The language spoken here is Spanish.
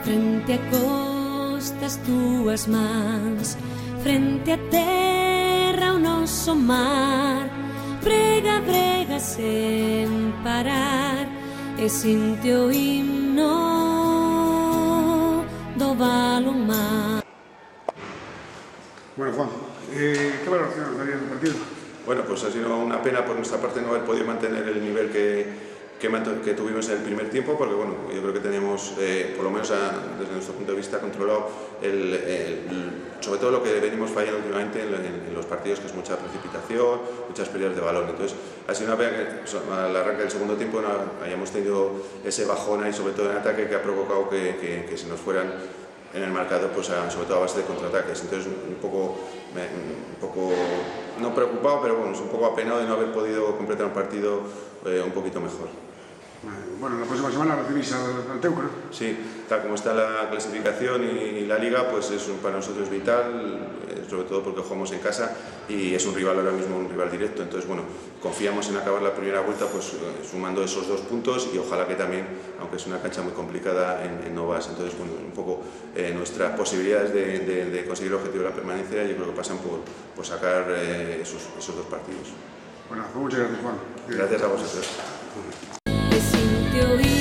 Frente a costas túas mans, frente a terra o noso mar, brega, brega sen parar, e sinte o himno do balonmán. Bueno, Juan, ¿qué valoración darías del partido? Bueno, pues ha sido una pena por nuestra parte no haber podido mantener el nivel que tuvimos en el primer tiempo, porque bueno, yo creo que teníamos, por lo menos desde nuestro punto de vista, controlado sobre todo lo que venimos fallando últimamente en los partidos, que es mucha precipitación, muchas pérdidas de balón. Entonces, ha sido una pena que al arranque del segundo tiempo no hayamos tenido ese bajón ahí, sobre todo en ataque, que ha provocado que se nos fueran en el marcador, pues sobre todo a base de contraataques. Entonces, un poco no preocupado, pero bueno, es un poco apenado de no haber podido completar un partido un poquito mejor. Bueno, la próxima semana recibís al Teucro. Sí, tal como está la clasificación y la liga, pues es para nosotros vital, sobre todo porque jugamos en casa y es un rival ahora mismo, un rival directo. Entonces, bueno, confiamos en acabar la primera vuelta pues sumando esos 2 puntos y ojalá que también, aunque es una cancha muy complicada, en Novas. Entonces, bueno, un poco nuestras posibilidades de conseguir el objetivo de la permanencia, yo creo que pasan por sacar esos 2 partidos. Bueno, muchas gracias, Juan. Gracias a vosotros. E sinte o himno